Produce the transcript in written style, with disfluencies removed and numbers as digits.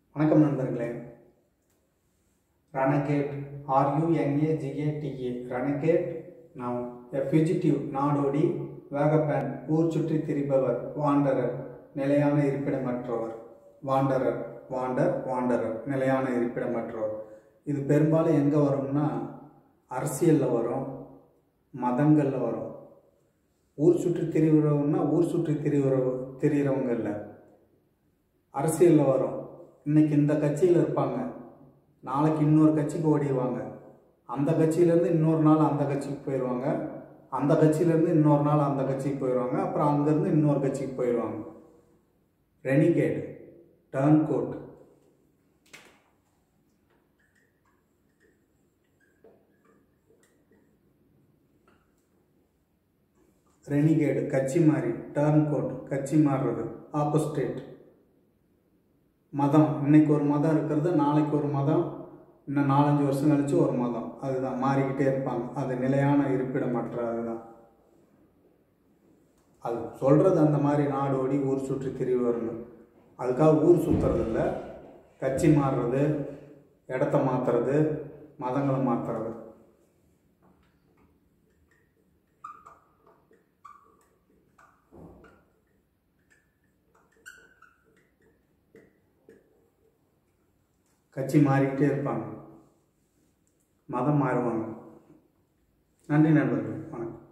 வணக்கம் நண்பர்களே. Runagate RUNAGATA runagate now a fugitive நாடோடி வேகப்பேன் ஊர் சுற்றி திரிபவர் வாண்டரர் நிலையான இருப்பிடமற்றவர் வாண்டரர் நிலையான இருப்பிடமற்றவர். இது பெரும்பாலும் எங்கே வரும்னா அரசியலில் வரும், மதங்களில் வரும். ஊர் சுற்றி திரிகிறவங்கன்னா ஊர் சுற்றி திரிகிறவங்க இல்லை, அரசியலில் வரும். இன்னைக்கு இந்த கட்சியில் இருப்பாங்க, நாளைக்கு இன்னொரு கட்சிக்கு ஓடிடுவாங்க. அந்த கட்சியிலேருந்து இன்னொரு நாள் அந்த கட்சிக்கு போயிடுவாங்க, அந்த கட்சியிலேருந்து இன்னொரு நாள் அந்த கட்சிக்கு போயிடுவாங்க, அப்புறம் அங்கேருந்து இன்னொரு கட்சிக்கு போயிடுவாங்க. Renegade, turn code. ரெனிகேடு கட்சி மாறி, டர்ன் கோட் கட்சி மாறுறது, ஆப்போசிட். மதம், இன்னைக்கு ஒரு மதம் இருக்கிறது, நாளைக்கு ஒரு மதம், இன்னும் 4-5 வருஷம் கழிச்சு ஒரு மதம். அதுதான் மாறிக்கிட்டே இருப்பாங்க. அது நிலையான இருப்பிடமற்ற. அதுதான் அது சொல்கிறது. அந்த மாதிரி நாடோடி ஊர் சுற்றி திரிவர்கள். அதுக்காக ஊர் சுற்றுறது இல்லை, கட்சி மாறுறது, இடத்த மாற்றுறது, மதங்களை மாற்றுறது. கட்சி மாறிக்கிட்டே இருப்பாங்க, மதம் மாறுவாங்க. நன்றி நண்பர்களே, வணக்கம்.